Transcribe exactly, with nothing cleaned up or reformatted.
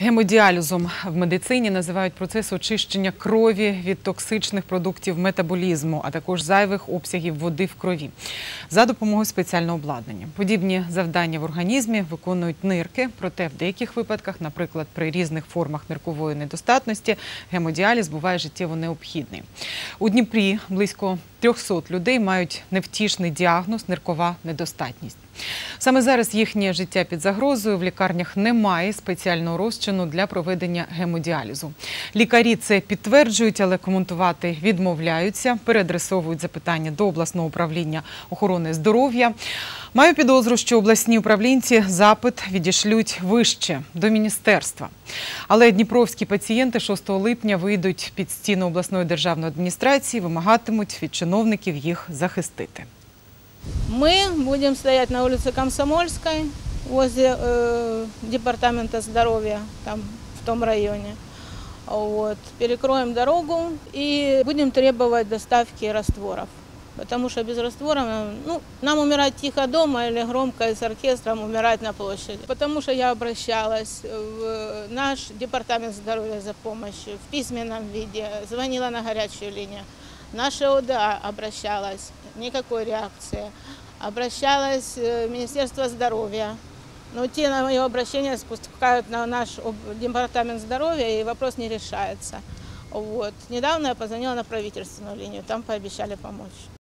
Гемодіалізом в медицині називають процес очищення крові від токсичних продуктів метаболізму, а також зайвих обсягів води в крові за допомогою спеціального обладнання. Подібні завдання в організмі виконують нирки, проте в деяких випадках, наприклад, при різних формах ниркової недостатності, гемодіаліз буває життєво необхідний. У Дніпрі близько трьохсот людей мають невтішний діагноз – ниркова недостатність. Саме зараз їхнє життя під загрозою, в лікарнях немає спеціального розчину для проведення гемодіалізу. Лікарі це підтверджують, але коментувати відмовляються, переадресовують запитання до обласного управління охорони здоров'я. Маю підозру, що обласні управлінці запит відішлють вище, до міністерства. Але дніпровські пацієнти шостого липня вийдуть під стіни обласної державної адміністрації, вимагатимуть від чиновників їх захистити. Мы будем стоять на улице Комсомольской, возле э, департамента здоровья, там, в том районе. Вот. Перекроем дорогу и будем требовать доставки растворов. Потому что без растворов, ну, нам умирать тихо дома или громко и с оркестром умирать на площади. Потому что я обращалась в наш департамент здоровья за помощью в письменном виде, звонила на горячую линию. Наша ОДА обращалась, никакой реакции. Обращалась в Министерство здоровья. Но те на мое обращение спускают на наш департамент здоровья, и вопрос не решается. Вот. Недавно я позвонила на правительственную линию, там пообещали помочь.